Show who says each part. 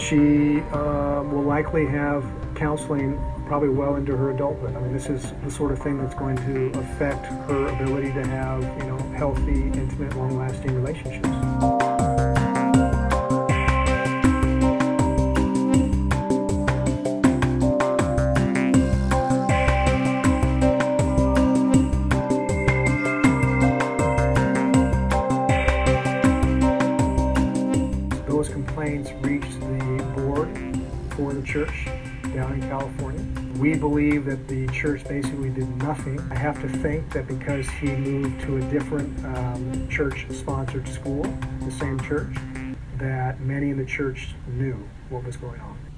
Speaker 1: She will likely have counseling probably well into her adulthood. I mean, this is the sort of thing that's going to affect her ability to have, healthy, intimate, long-lasting relationships. Those complaints reached the board for the church down in California. We believe that the church basically did nothing. I have to think that because he moved to a different church-sponsored school, the same church, that many in the church knew what was going on.